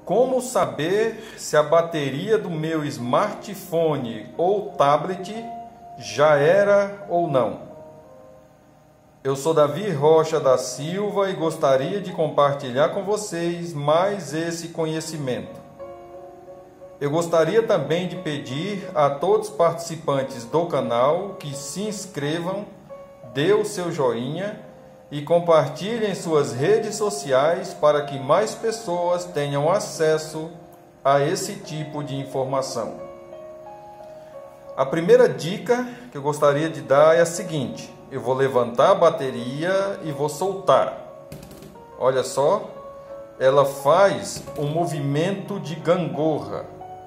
Como saber se a bateria do meu smartphone ou tablet já era ou não? Eu sou Davi Rocha da Silva e gostaria de compartilhar com vocês mais esse conhecimento. Eu gostaria também de pedir a todos os participantes do canal que se inscrevam, dê o seu joinha e compartilhem em suas redes sociais para que mais pessoas tenham acesso a esse tipo de informação. A primeira dica que eu gostaria de dar é a seguinte: eu vou levantar a bateria e vou soltar. Olha só, ela faz um movimento de gangorra.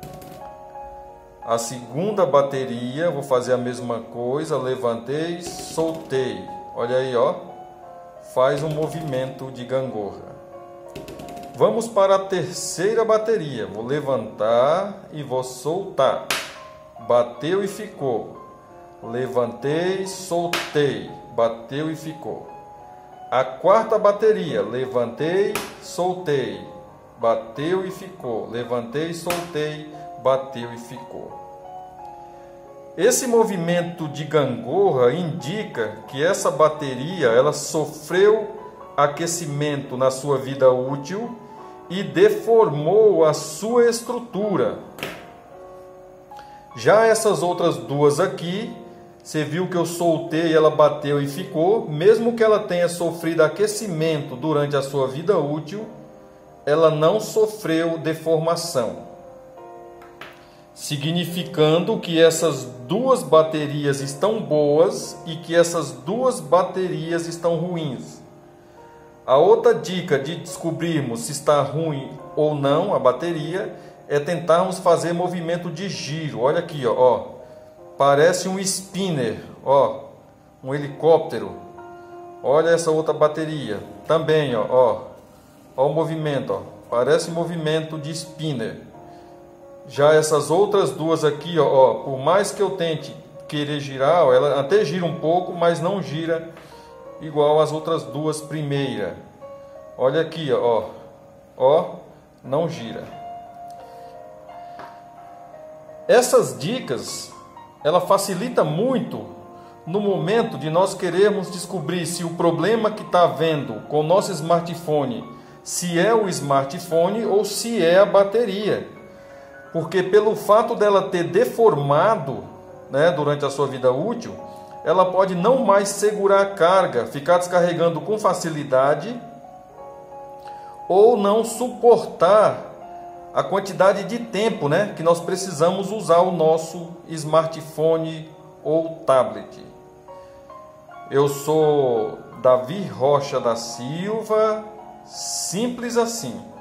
A segunda bateria, vou fazer a mesma coisa, levantei, soltei. Olha aí, ó, faz um movimento de gangorra. Vamos para a terceira bateria. Vou levantar e vou soltar. Bateu e ficou. Levantei, soltei. Bateu e ficou. A quarta bateria. Levantei, soltei. Bateu e ficou. Levantei, soltei. Bateu e ficou. Esse movimento de gangorra indica que essa bateria ela sofreu aquecimento na sua vida útil e deformou a sua estrutura. Já essas outras duas aqui, você viu que eu soltei, ela bateu e ficou. Mesmo que ela tenha sofrido aquecimento durante a sua vida útil, ela não sofreu deformação, significando que essas duas baterias estão boas e que essas duas baterias estão ruins. A outra dica de descobrirmos se está ruim ou não a bateria é tentarmos fazer movimento de giro. Olha aqui, ó, parece um spinner, ó, um helicóptero. Olha essa outra bateria, também, ó o movimento, ó, parece movimento de spinner. Já essas outras duas aqui, ó, por mais que eu tente querer girar, ó, ela até gira um pouco, mas não gira igual as outras duas primeiras. Olha aqui, ó, não gira. Essas dicas, ela facilita muito no momento de nós querermos descobrir se o problema que está havendo com o nosso smartphone, se é o smartphone ou se é a bateria. Porque pelo fato dela ter deformado, né, durante a sua vida útil, ela pode não mais segurar a carga, ficar descarregando com facilidade, ou não suportar a quantidade de tempo, né, que nós precisamos usar o nosso smartphone ou tablet. Eu sou Davi Rocha da Silva, simples assim.